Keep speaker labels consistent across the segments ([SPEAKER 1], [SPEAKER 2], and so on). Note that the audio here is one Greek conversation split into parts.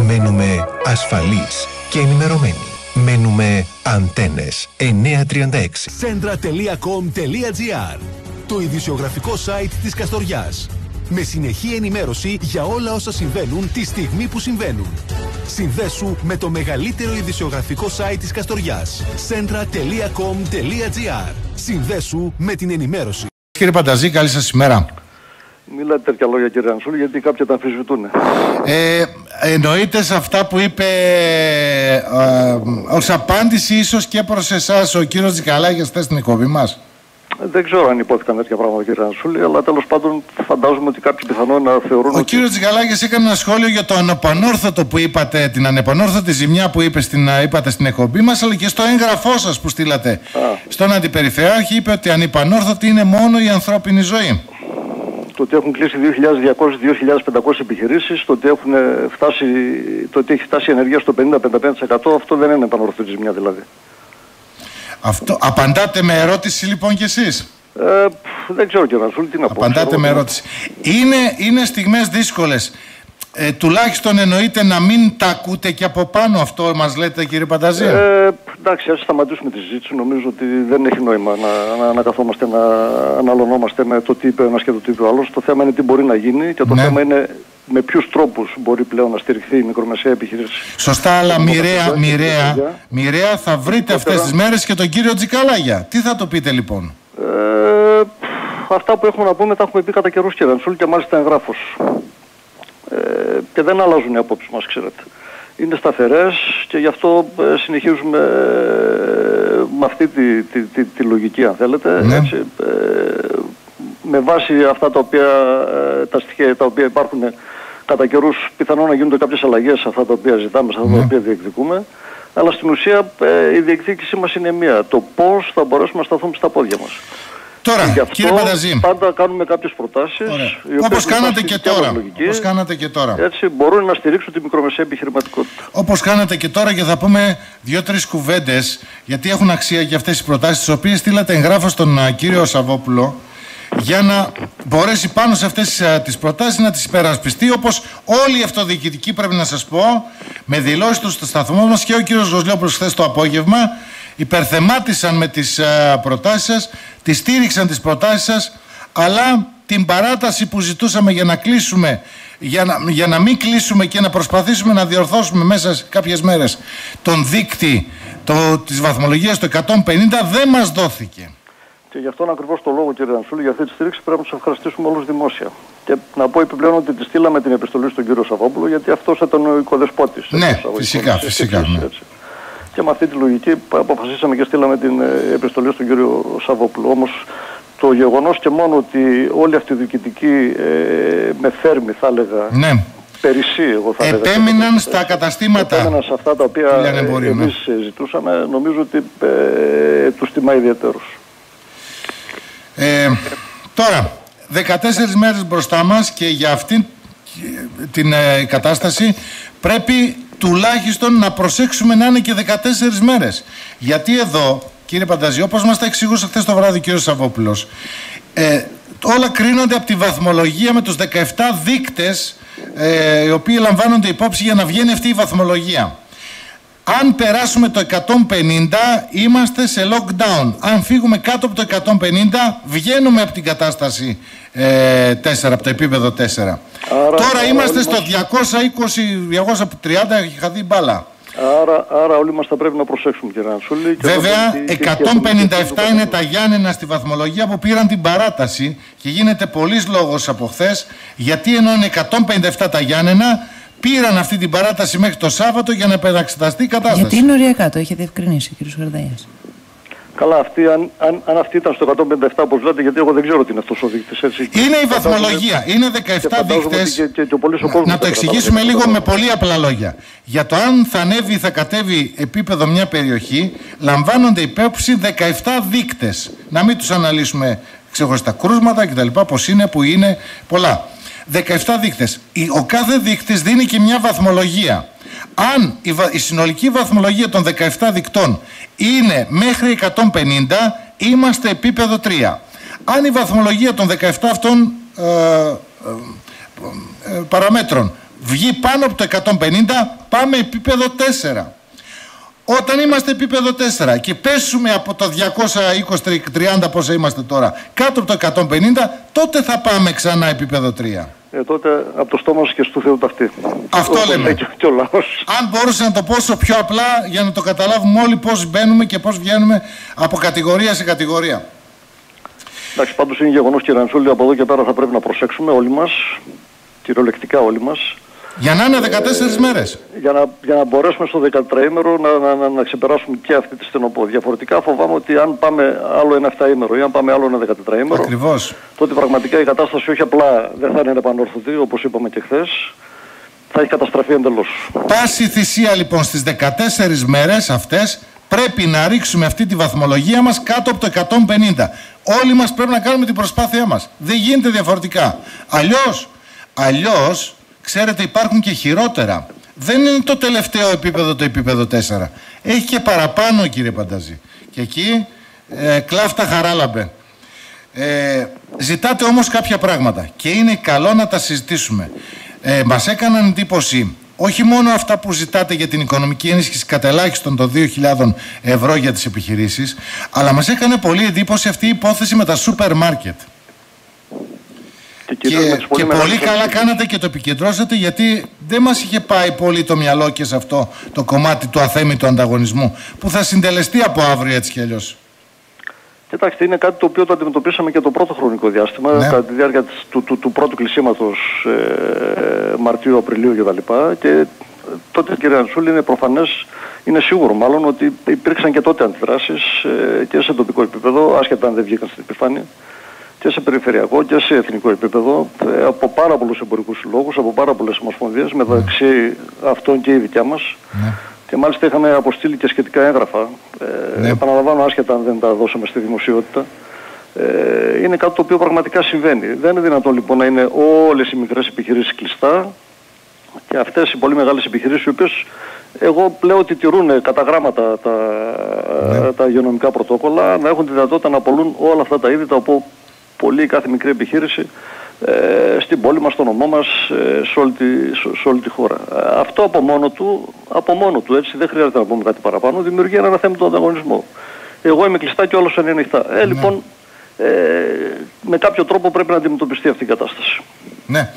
[SPEAKER 1] Μένουμε ασφαλείς και ενημερωμένοι. Μένουμε Αντένες 936.
[SPEAKER 2] Centra.com.gr, το ειδησιογραφικό site της Καστοριάς. Με συνεχή ενημέρωση για όλα όσα συμβαίνουν τη στιγμή που συμβαίνουν. Συνδέσου με το μεγαλύτερο ειδησιογραφικό site της Καστοριάς. Centra.com.gr. Συνδέσου με την ενημέρωση.
[SPEAKER 3] Κύριε Πανταζή, καλή σας ημέρα.
[SPEAKER 4] Μιλάτε τέτοια λόγια, κύριε Ανσούλη, γιατί κάποιοι τα αμφισβητούν.
[SPEAKER 3] Εννοείται σε αυτά που είπε ως απάντηση ίσως και προς εσάς ο κύριος Τζικαλάγιας χθες στην εκπομπή μας?
[SPEAKER 4] Δεν ξέρω αν υπόθηκαν τέτοια πράγματα, κύριε Ανσούλη, αλλά τέλος πάντων φαντάζομαι ότι κάποιοι πιθανόν να θεωρούν.
[SPEAKER 3] Ο κύριος Τζικαλάγιας έκανε ένα σχόλιο για το ανεπανόρθωτο που είπατε, την ανεπανόρθωτη ζημιά που είπατε στην εκπομπή μας, αλλά και στο έγγραφό σας που στείλατε στον Αντιπεριφερειάρχη. Είπε ότι ανεπανόρθωτη είναι μόνο η ανθρώπινη ζωή.
[SPEAKER 4] Το ότι έχουν κλείσει 2.200-2.500 επιχειρήσεις, το ότι έχει φτάσει η ενέργεια στο 50-55%, αυτό δεν είναι επανορθωτή ζημιά δηλαδή.
[SPEAKER 3] Αυτό, απαντάτε με ερώτηση λοιπόν κι εσείς?
[SPEAKER 4] Δεν ξέρω, κύριε Ανσούλη, τι να πω.
[SPEAKER 3] Απαντάτε με ερώτηση. Είναι στιγμές δύσκολες. Τουλάχιστον εννοείται να μην τα ακούτε και από πάνω, αυτό μας λέτε, κύριε Πανταζή?
[SPEAKER 4] Εντάξει, ας σταματήσουμε τη συζήτηση. Νομίζω ότι δεν έχει νόημα να καθόμαστε να αναλωνόμαστε με το τι είπε ο ένας και το τι είπε ο άλλος. Το θέμα είναι τι μπορεί να γίνει και το θέμα είναι με ποιους τρόπους μπορεί πλέον να στηριχθεί η μικρομεσαία επιχείρηση.
[SPEAKER 3] Σωστά, αλλά μοιραία θα βρείτε αυτές τις μέρες και τον κύριο Τζικαλάγια. Τι θα το πείτε λοιπόν?
[SPEAKER 4] Αυτά που έχουμε να πούμε τα έχουμε πει κατά καιρούς, κύριε Ανσούλη, και μάλιστα εγγράφος. Και δεν αλλάζουν οι απόψεις μας, ξέρετε. Είναι σταθερές και γι' αυτό συνεχίζουμε με αυτή τη λογική, αν θέλετε.
[SPEAKER 3] Ναι.
[SPEAKER 4] Έτσι, με βάση αυτά τα στοιχεία τα οποία υπάρχουν κατά καιρούς, πιθανόν να γίνονται κάποιες αλλαγές σε αυτά τα οποία ζητάμε, σε αυτά τα οποία διεκδικούμε. Αλλά στην ουσία η διεκδίκησή μας είναι μία. Το πώς θα μπορέσουμε να σταθούμε στα πόδια μας.
[SPEAKER 3] Τώρα, κύριε Πανταζή,
[SPEAKER 4] πάντα κάνουμε κάποιες προτάσεις.
[SPEAKER 3] Όπως κάνατε και τώρα.
[SPEAKER 4] Έτσι μπορούν να στηρίξουν τη μικρομεσαία επιχειρηματικότητα.
[SPEAKER 3] Όπως κάνατε και τώρα, και θα πούμε 2-3 κουβέντες, γιατί έχουν αξία και αυτές οι προτάσεις, τις οποίες στείλατε εγγράφο στον κύριο Σαββόπουλο, για να μπορέσει πάνω σε αυτές τις προτάσεις να τις υπερασπιστεί, όπως όλοι οι αυτοδιοικητικοί, πρέπει να σας πω, με δηλώσεις του στο σταθμό μας, και ο κύριος Γοσλιόπουλος χθες το απόγευμα, υπερθεμάτισαν με τις προτάσεις σας, τις στήριξαν τις προτάσεις σας, αλλά την παράταση που ζητούσαμε για να κλείσουμε, για να μην κλείσουμε και να προσπαθήσουμε να διορθώσουμε μέσα σε κάποιες μέρες τον δείκτη της βαθμολογίας το 150, δεν μας δόθηκε.
[SPEAKER 4] Και γι' αυτόν ακριβώς το λόγο, κύριε Ανσούλη, για αυτή τη στήριξη πρέπει να τους ευχαριστήσουμε όλους δημόσια. Και να πω επιπλέον ότι τη στείλαμε την επιστολή στον κύριο Σαββόπουλο, γιατί αυτός ήταν ο οικοδεσπότης.
[SPEAKER 3] Ναι, φυσικά. Ναι.
[SPEAKER 4] Και με αυτή τη λογική αποφασίσαμε και στείλαμε την επιστολή στον κύριο Σαββόπουλο. Όμως το γεγονός και μόνο ότι όλοι αυτοί οι διοικητικοί με θέρμη, θα έλεγα, περισσοί, εγώ θα έλεγα,
[SPEAKER 3] επέμειναν στα καταστήματα.
[SPEAKER 4] Επέμειναν σε αυτά τα οποία εμείς ζητούσαμε, νομίζω ότι τους τιμά ιδιαίτερους.
[SPEAKER 3] Τώρα, 14 μέρες μπροστά μας και για αυτή την κατάσταση πρέπει τουλάχιστον να προσέξουμε να είναι και 14 μέρες. Γιατί εδώ, κύριε Πανταζή, όπως μας τα εξηγούσε χθες το βράδυ ο κύριος Σαββόπουλος, όλα κρίνονται από τη βαθμολογία με τους 17 δείκτες οι οποίοι λαμβάνονται υπόψη για να βγαίνει αυτή η βαθμολογία. Αν περάσουμε το 150 είμαστε σε lockdown. Αν φύγουμε κάτω από το 150 βγαίνουμε από την κατάσταση 4, από το επίπεδο 4. Τώρα είμαστε στο 220-230, είχα δει μπάλα.
[SPEAKER 4] Άρα όλοι μας θα πρέπει να προσέξουμε, κύριε Ανσούλη.
[SPEAKER 3] Βέβαια, 157 είναι τα Γιάννενα στη βαθμολογία που πήραν την παράταση και γίνεται πολλής λόγος από χθες, γιατί ενώ είναι 157 τα Γιάννενα, πήραν αυτή την παράταση μέχρι το Σάββατο για να επαναξεταστεί η κατάσταση.
[SPEAKER 5] Γιατί είναι οριακά, το είχε διευκρινίσει ο κ. Γαρδαίας.
[SPEAKER 4] Καλά, αν αυτή ήταν στο 157, όπως λέτε, γιατί εγώ δεν ξέρω τι είναι αυτός ο δείκτης.
[SPEAKER 3] Είναι η βαθμολογία. Είναι 17 δείκτες. Να το εξηγήσουμε λίγο με πολύ απλά λόγια. Για το αν θα ανέβει ή θα κατέβει επίπεδο μια περιοχή, λαμβάνονται υπόψη 17 δείκτες. Να μην τους αναλύσουμε ξεχωριστά κρούσματα κτλ. Πώς είναι, που είναι, πολλά. 17 δείκτες. Ο κάθε δείκτης δίνει και μια βαθμολογία. Αν η συνολική βαθμολογία των 17 δικτών είναι μέχρι 150, είμαστε επίπεδο 3. Αν η βαθμολογία των 17 αυτών παραμέτρων βγει πάνω από το 150, πάμε επίπεδο 4. Όταν είμαστε επίπεδο 4 και πέσουμε από το 220-30 πόσα είμαστε τώρα κάτω από το 150, τότε θα πάμε ξανά επίπεδο 3.
[SPEAKER 4] Τότε από το στόμα σας και στο Θεού ταυτί.
[SPEAKER 3] Αυτό λέμε.
[SPEAKER 4] Και ο λαός.
[SPEAKER 3] Αν μπορούσα να το πω όσο πιο απλά για να το καταλάβουμε όλοι πώς μπαίνουμε και πώς βγαίνουμε από κατηγορία σε κατηγορία.
[SPEAKER 4] Εντάξει, πάντως είναι γεγονός, κύριε Αντσούλη, από εδώ και πέρα θα πρέπει να προσέξουμε όλοι μας, κυριολεκτικά όλοι μας. Για να είναι 14 μέρες. Για να μπορέσουμε στο 14ήμερο να ξεπεράσουμε και αυτή τη στενοπό. Διαφορετικά φοβάμαι ότι αν πάμε άλλο ένα 7ήμερο ή αν πάμε άλλο ένα 14ήμερο,
[SPEAKER 3] ακριβώς,
[SPEAKER 4] τότε πραγματικά η κατάσταση όχι απλά δεν θα είναι επανόρθωτη, όπως είπαμε και χθες, θα έχει καταστραφεί εντελώς.
[SPEAKER 3] Πάση θυσία λοιπόν στις 14 μέρες αυτές πρέπει να ρίξουμε αυτή τη βαθμολογία μας κάτω από το 150. Όλοι μας πρέπει να κάνουμε την προσπάθειά μας. Δεν γίνεται διαφορετικά. Αλλιώς, ξέρετε, υπάρχουν και χειρότερα. Δεν είναι το τελευταίο επίπεδο το επίπεδο 4. Έχει και παραπάνω, κύριε Πανταζή. Και εκεί κλάφτα χαράλαμπε. Ζητάτε όμως κάποια πράγματα και είναι καλό να τα συζητήσουμε. Μας έκαναν εντύπωση όχι μόνο αυτά που ζητάτε για την οικονομική ενίσχυση κατελάχιστον των 2.000 ευρώ για τις επιχειρήσεις, αλλά μας έκανε πολύ εντύπωση αυτή η υπόθεση με τα σούπερ μάρκετ. Και πολύ καλά κάνατε και το επικεντρώσατε, γιατί δεν μας είχε πάει πολύ το μυαλό και σε αυτό το κομμάτι του αθέμητου ανταγωνισμού που θα συντελεστεί από αύριο έτσι κι αλλιώς.
[SPEAKER 4] Κοιτάξτε, είναι κάτι το οποίο το αντιμετωπίσαμε και το πρώτο χρονικό διάστημα, κατά τη διάρκεια του πρώτου κλεισίματος Μαρτίου-Απριλίου κτλ. Και τότε, κύριε Αντσούλη, είναι προφανές, είναι σίγουρο μάλλον, ότι υπήρξαν και τότε αντιδράσεις και σε τοπικό επίπεδο, άσχετα αν δεν βγήκαν στην επιφάνεια, και σε περιφερειακό και σε εθνικό επίπεδο, από πάρα πολλούς εμπορικούς συλλόγους, από πάρα πολλές ομοσπονδίες, μεταξύ αυτών και η δικιά μας. Και μάλιστα είχαμε αποστείλει και σχετικά έγγραφα. Επαναλαμβάνω, άσχετα αν δεν τα δώσαμε στη δημοσιότητα. Είναι κάτι το οποίο πραγματικά συμβαίνει. Δεν είναι δυνατόν λοιπόν να είναι όλες οι μικρές επιχειρήσεις κλειστά και αυτές οι πολύ μεγάλες επιχειρήσεις, οι οποίες εγώ λέω ότι τηρούν κατά γράμματα τα υγειονομικά πρωτόκολλα, να έχουν τη δυνατότητα να πωλούν όλα αυτά τα είδη τα οποία πωλεί κάθε μικρή επιχείρηση στην πόλη μας, στον νομό μας, σε όλη τη χώρα. Αυτό από μόνο του, έτσι, δεν χρειάζεται να πούμε κάτι παραπάνω, δημιουργεί ένα θέμα του ανταγωνισμού. Εγώ είμαι κλειστά και όλος είναι ανοιχτά. Λοιπόν, με κάποιο τρόπο πρέπει να αντιμετωπιστεί αυτή η κατάσταση. Ναι.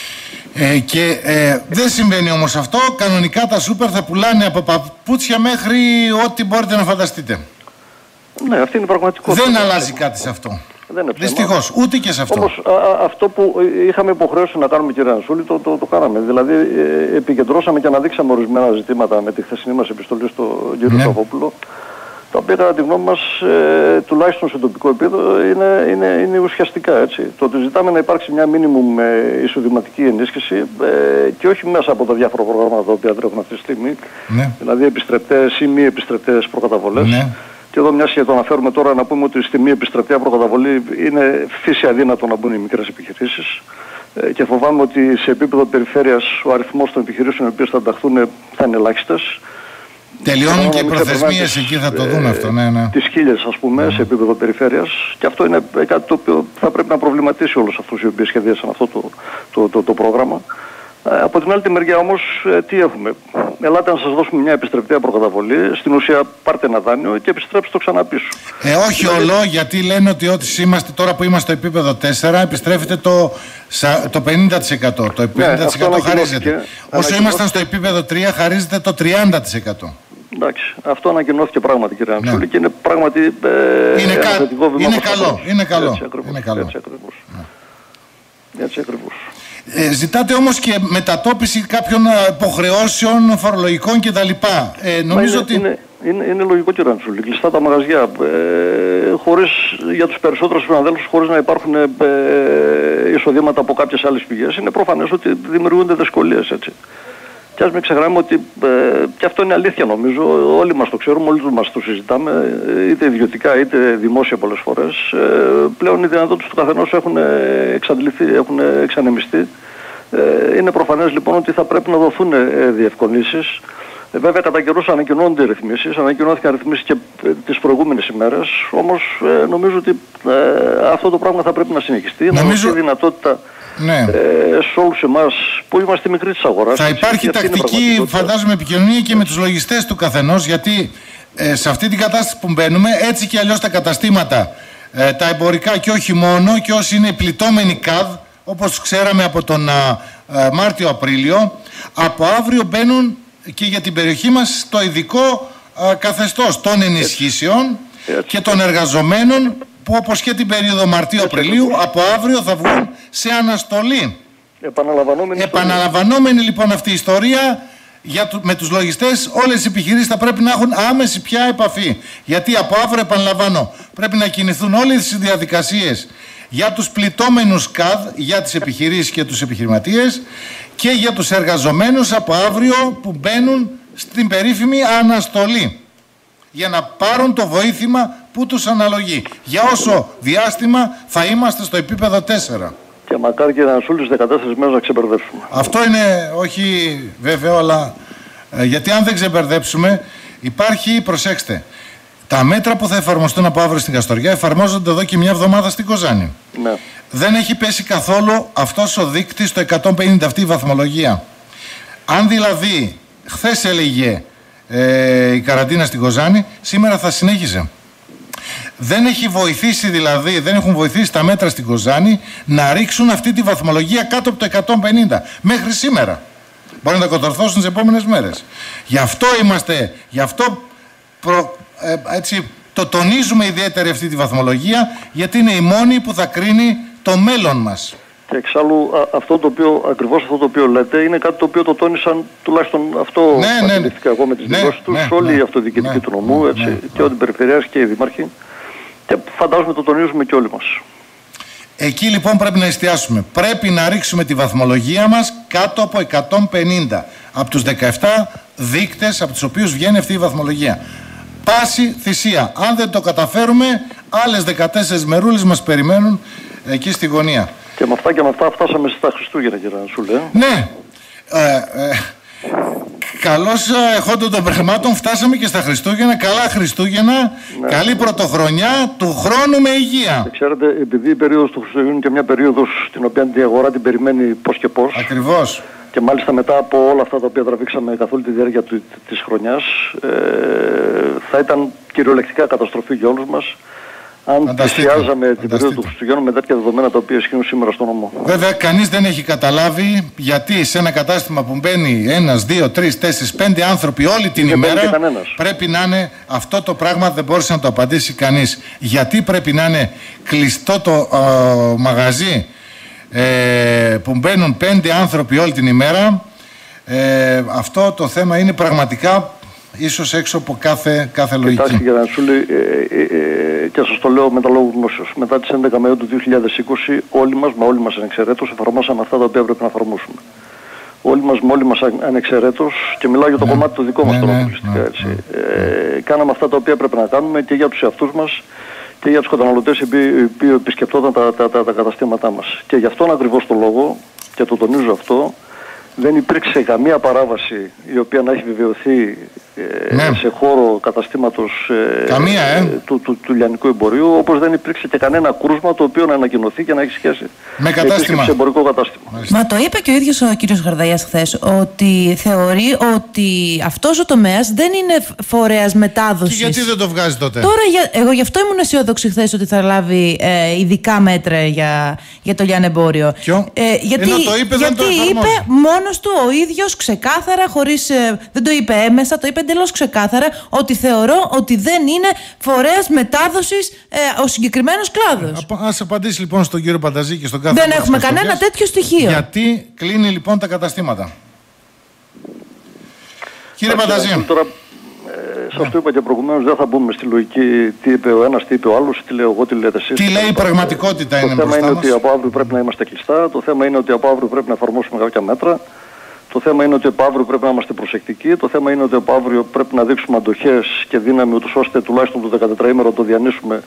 [SPEAKER 3] Και δεν συμβαίνει όμως αυτό. Κανονικά τα σούπερ θα πουλάνε από παπούτσια μέχρι ό,τι μπορείτε να φανταστείτε.
[SPEAKER 4] Ναι, αυτή είναι η πραγματικότητα.
[SPEAKER 3] Δεν αλλάζει κάτι σε αυτό. Δυστυχώς, ούτε και σε αυτό.
[SPEAKER 4] Όμως αυτό που είχαμε υποχρέωση να κάνουμε, κύριε Ανσούλη, το κάναμε. Δηλαδή επικεντρώσαμε και αναδείξαμε ορισμένα ζητήματα με τη χθεσινή μας επιστολή στον κύριο Σαββόπουλο, τα οποία κατά τη γνώμη μας, τουλάχιστον σε τοπικό επίπεδο, είναι ουσιαστικά, έτσι. Το ότι ζητάμε να υπάρξει μια μίνιμουμ εισοδηματική ενίσχυση και όχι μέσα από τα διάφορα προγράμματα τα οποία τρέχουν αυτή τη στιγμή, δηλαδή επιστρεπτές ή μη επιστρεπτές προκαταβολές. Και εδώ, μιας και το αναφέρουμε τώρα, να πούμε ότι στη μη επιστρεπτέα προκαταβολή είναι φύση αδύνατο να μπουν οι μικρές επιχειρήσεις. Και φοβάμαι ότι σε επίπεδο περιφέρειας ο αριθμός των επιχειρήσεων οι οποίες θα ενταχθούν θα είναι ελάχιστες.
[SPEAKER 3] Τελειώνουν και οι προθεσμίες εκεί, θα το δούμε αυτό.
[SPEAKER 4] Τις 1.000, ας πούμε, σε επίπεδο περιφέρειας. Και αυτό είναι κάτι το οποίο θα πρέπει να προβληματίσει όλους αυτούς οι οποίοι σχεδίασαν αυτό το πρόγραμμα. Από την άλλη τη μεριά όμως, τι έχουμε. Ελάτε να σας δώσουμε μια επιστρεπτέα προκαταβολή. Στην ουσία πάρτε ένα δάνειο και επιστρέψτε το ξανά πίσω.
[SPEAKER 3] Όχι όλο, γιατί λένε ότι είμαστε τώρα που είμαστε στο επίπεδο 4, επιστρέφεται το 50%. Το 50% χαρίζεται. Όσο ήμασταν στο επίπεδο 3, χαρίζεται το 30%.
[SPEAKER 4] Εντάξει, αυτό ανακοινώθηκε πράγματι, κύριε Αντσούλη, και είναι πράγματι
[SPEAKER 3] είναι καλό.
[SPEAKER 4] Έτσι ακριβώς.
[SPEAKER 3] Ζητάτε όμως και μετατόπιση κάποιων υποχρεώσεων φορολογικών κτλ. Νομίζω ότι...
[SPEAKER 4] Είναι λογικό, κύριε Αντσούλη. Κλειστά τα μαγαζιά, για τους περισσότερους συναδέλφους, χωρίς να υπάρχουν εισοδήματα από κάποιες άλλες πηγές, είναι προφανές ότι δημιουργούνται δυσκολίες, έτσι. Και ας μην ξεχνάμε ότι και αυτό είναι αλήθεια, νομίζω. Όλοι μας το ξέρουμε, όλοι μας το συζητάμε, είτε ιδιωτικά είτε δημόσια πολλές φορές. Πλέον οι δυνατότητες του καθενός έχουν εξαντληθεί, έχουν εξανεμιστεί. Είναι προφανές λοιπόν ότι θα πρέπει να δοθούν διευκολύνσεις. Βέβαια, κατά καιρούς ανακοινώνονται οι ρυθμίσεις, ανακοινώθηκαν ρυθμίσεις και τις προηγούμενες ημέρες. Όμως, νομίζω ότι αυτό το πράγμα θα πρέπει να συνεχιστεί. Να δώσει δυνατότητα σε όλους εμάς που είμαστε μικροί της αγοράς.
[SPEAKER 3] Θα υπάρχει τακτική, φαντάζομαι, επικοινωνία και με τους λογιστές του καθενός, γιατί σε αυτή την κατάσταση που μπαίνουμε, έτσι και αλλιώς τα καταστήματα, τα εμπορικά και όχι μόνο, και όσοι είναι πληττόμενοι ΚΑΔ, όπως ξέραμε από τον Μάρτιο-Απρίλιο, από αύριο μπαίνουν και για την περιοχή μας το ειδικό καθεστώς των ενισχύσεων και των εργαζομένων, που όπως και την περίοδο Μαρτίου-Απριλίου από αύριο θα βγουν σε αναστολή. Επαναλαμβανόμενη λοιπόν αυτή η ιστορία με τους λογιστές. Όλες οι επιχειρήσεις θα πρέπει να έχουν άμεση πια επαφή, γιατί από αύριο, επαναλαμβάνω, πρέπει να κινηθούν όλες οι διαδικασίες για τους πληττόμενους ΚΑΔ, για τις επιχειρήσεις και τους επιχειρηματίες, και για τους εργαζομένους από αύριο που μπαίνουν στην περίφημη αναστολή, για να πάρουν το βοήθημα που τους αναλογεί. Για όσο διάστημα θα είμαστε στο επίπεδο 4.
[SPEAKER 4] Και μακάρι και να σούλεις 14 μέρες να ξεμπερδέψουμε.
[SPEAKER 3] Αυτό είναι όχι βέβαιο, αλλά γιατί αν δεν ξεμπερδέψουμε, υπάρχει, προσέξτε, τα μέτρα που θα εφαρμοστούν από αύριο στην Καστοριά εφαρμόζονται εδώ και μια εβδομάδα στην Κοζάνη.
[SPEAKER 4] Ναι.
[SPEAKER 3] Δεν έχει πέσει καθόλου αυτός ο δείκτης στο 150, αυτή η βαθμολογία. Αν δηλαδή χθες έλεγε η καραντίνα στην Κοζάνη, σήμερα θα συνέχιζε. Δεν έχει βοηθήσει δηλαδή, δεν έχουν βοηθήσει τα μέτρα στην Κοζάνη να ρίξουν αυτή τη βαθμολογία κάτω από το 150 μέχρι σήμερα. Μπορεί να τα κατορθώσουν τις επόμενες μέρες. Γι' αυτό είμαστε, γι' αυτό έτσι το τονίζουμε ιδιαίτερα αυτή τη βαθμολογία, γιατί είναι η μόνη που θα κρίνει το μέλλον μας.
[SPEAKER 4] Και εξάλλου ακριβώς αυτό το οποίο λέτε είναι κάτι το οποίο το τόνισαν, τουλάχιστον αυτό αντιληφθήκα εγώ με τις δηλώσεις τους, όλοι οι αυτοδιοικητικοί του νομού, και όλοι οι περιφερειάρχες και οι δήμαρχοι, και φαντάζομαι το τονίζουμε και όλοι μας.
[SPEAKER 3] Εκεί λοιπόν πρέπει να εστιάσουμε. Πρέπει να ρίξουμε τη βαθμολογία μας κάτω από 150 από τους 17 δείκτες από τους οποίους βγαίνει αυτή η βαθμολογία. Πάση θυσία. Αν δεν το καταφέρουμε, άλλες 14 μερούλες μας περιμένουν εκεί στη γωνία.
[SPEAKER 4] Και με αυτά φτάσαμε στα Χριστούγεννα, κύριε Ανσούλε.
[SPEAKER 3] Ναι. Καλώς εχόντων των πραγμάτων φτάσαμε και στα Χριστούγεννα. Καλά Χριστούγεννα, καλή πρωτοχρονιά, του χρόνου με υγεία.
[SPEAKER 4] Ξέρετε, επειδή η περίοδος του Χριστουγέννου είναι και μια περίοδος την οποία η αγορά την περιμένει πώς και πώς.
[SPEAKER 3] Ακριβώς.
[SPEAKER 4] Και μάλιστα μετά από όλα αυτά τα οποία τραβήξαμε καθ' όλη τη διάρκεια της χρονιάς, θα ήταν κυριολεκτικά καταστροφή για όλους μας αν πλησιάζαμε την περίοδο του Χριστουγέννου με τέτοια δεδομένα τα οποία ισχύουν σήμερα στον νομό.
[SPEAKER 3] Βέβαια, κανείς δεν έχει καταλάβει γιατί σε ένα κατάστημα που μπαίνει 1, 2, 3, 4, 5 άνθρωποι όλη την ημέρα πρέπει να είναι αυτό το πράγμα. Δεν μπόρεσε να το απαντήσει κανείς. Γιατί πρέπει να είναι κλειστό το μαγαζί που μπαίνουν 5 άνθρωποι όλη την ημέρα. Αυτό το θέμα είναι πραγματικά ίσως έξω από κάθε λογική.
[SPEAKER 4] Κοιτάξτε, κύριε Ανσούλη, και σας το λέω με τα λόγου γνώσεως. Μετά τις 11 Μαΐου του 2020 όλοι μας ανεξαιρέτως εφαρμόσαμε αυτά τα οποία πρέπει να εφαρμόσουμε. Όλοι μας ανεξαιρέτως, και μιλάω για το κομμάτι το δικό μας τώρα αποκλειστικά, έτσι. Κάναμε αυτά τα οποία πρέπει να κάνουμε και για τους εαυτούς μας και για τους καταναλωτές οι οποίοι επισκεπτόταν τα καταστήματά μας. Και γι' αυτόν ακριβώς το λόγο, και το τονίζω αυτό, δεν υπήρξε καμία παράβαση η οποία να έχει βεβαιωθεί σε χώρο καταστήματος του λιανικού εμπορίου, όπως δεν υπήρξε και κανένα κρούσμα το οποίο να ανακοινωθεί και να έχει σχέση
[SPEAKER 3] με κατάστημα.
[SPEAKER 4] Σε εμπορικό κατάστημα.
[SPEAKER 5] Μα το είπε και ο ίδιος ο κύριος Γαρδαγιάς χθες, ότι θεωρεί ότι αυτός ο τομέας δεν είναι φορέας μετάδοσης.
[SPEAKER 3] Και γιατί δεν το βγάζει τότε?
[SPEAKER 5] Τώρα εγώ γι' αυτό ήμουν αισιόδοξη χθες ότι θα λάβει ειδικά μέτρα για το λιανεμπόριο. Γιατί είπε μόνος του ο ίδιος ξεκάθαρα, δεν το είπε έμεσα, το είπε εντελώς ξεκάθαρα, ότι θεωρώ ότι δεν είναι φορέας μετάδοσης ο συγκεκριμένος κλάδος.
[SPEAKER 3] Ας απαντήσει λοιπόν στον κύριο Πανταζή και στον κάθε.
[SPEAKER 5] Δεν έχουμε κανένα τέτοιο στοιχείο.
[SPEAKER 3] Γιατί κλείνει λοιπόν τα καταστήματα? Κύριε Πανταζή.
[SPEAKER 4] Τώρα, σας το είπα και προηγουμένως, δεν θα μπούμε στη λογική τι είπε ο ένας, τι είπε ο άλλος, τι λέω εγώ, τι λέτε εσείς.
[SPEAKER 3] Τι λέει η πραγματικότητα είναι μπροστά μας.
[SPEAKER 4] Το θέμα είναι ότι από αύριο πρέπει να είμαστε κλειστά. Το θέμα είναι ότι από αύριο πρέπει να εφαρμόσουμε κάποια μέτρα. Το θέμα είναι ότι από αύριο πρέπει να είμαστε προσεκτικοί. Το θέμα είναι ότι από αύριο πρέπει να δείξουμε αντοχές και δύναμη, ούτως ώστε τουλάχιστον το 14ημερο το διανύσουμε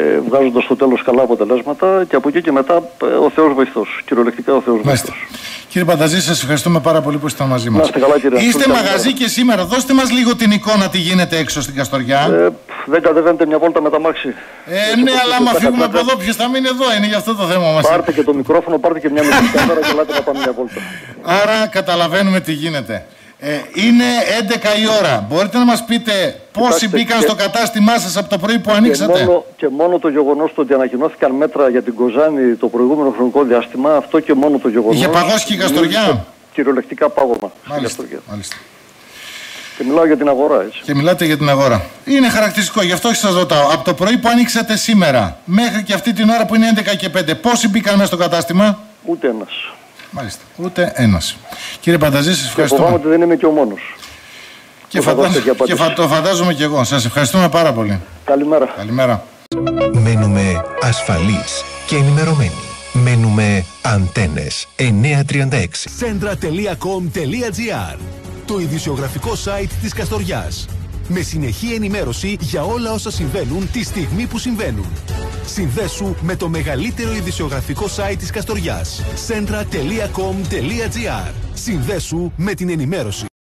[SPEAKER 4] βγάζοντας στο τέλος καλά αποτελέσματα. Και από εκεί και μετά ο Θεός βοηθός. Κυριολεκτικά ο Θεός βοηθός.
[SPEAKER 3] Κύριε Πανταζή, σας ευχαριστούμε πάρα πολύ που ήσασταν μαζί μας. Είστε μαγαζί και σήμερα. Δώστε μας λίγο την εικόνα τι γίνεται έξω στην Καστοριά.
[SPEAKER 4] Δεν κατεβαίνετε μια βόλτα με τα μάξι.
[SPEAKER 3] Ναι, αλλά άμα φύγουμε από εδώ, ποιος θα μείνει εδώ, είναι γι' αυτό το θέμα μας.
[SPEAKER 4] Πάρτε και το μικρόφωνο, πάρτε και μια μικρή κάμερα και ελάτε να πάμε μια βόλτα.
[SPEAKER 3] Άρα καταλαβαίνουμε τι γίνεται. Είναι 11 η ώρα. Μπορείτε να μας πείτε πόσοι μπήκαν στο κατάστημά σας από το πρωί που ανοίξατε?
[SPEAKER 4] Και μόνο το γεγονός ότι ανακοινώθηκαν μέτρα για την Κοζάνη το προηγούμενο χρονικό διάστημα, αυτό και μόνο το γεγονός.
[SPEAKER 3] Είχε παγώσει και η Καστοριά.
[SPEAKER 4] Κυριολεκτικά πάγωμα.
[SPEAKER 3] Μάλιστα.
[SPEAKER 4] Και μιλάω για την αγορά, έτσι.
[SPEAKER 3] Και μιλάτε για την αγορά. Είναι χαρακτηριστικό, γι' αυτό σας ρωτάω. Από το πρωί που ανοίξατε σήμερα μέχρι και αυτή την ώρα που είναι 11 και 5, πόσοι μπήκαν μέσα στο κατάστημα?
[SPEAKER 4] Ούτε ένας.
[SPEAKER 3] Μάλιστα. Ούτε ένας. Κύριε Πανταζή, σας ευχαριστούμε.
[SPEAKER 4] Και φοβάμαι ότι δεν είμαι και ο μόνος.
[SPEAKER 3] Και το φαντάζομαι και εγώ. Σας ευχαριστούμε πάρα πολύ.
[SPEAKER 4] Καλημέρα.
[SPEAKER 3] Καλημέρα.
[SPEAKER 1] Μένουμε ασφαλείς και ενημερωμένοι. Μένουμε Αντένες 936.
[SPEAKER 2] Centra.com.gr, το ειδησιογραφικό site της Καστοριάς. Με συνεχή ενημέρωση για όλα όσα συμβαίνουν τη στιγμή που συμβαίνουν. Συνδέσου με το μεγαλύτερο ειδησιογραφικό site της Καστοριάς. Centra.com.gr. Συνδέσου με την ενημέρωση.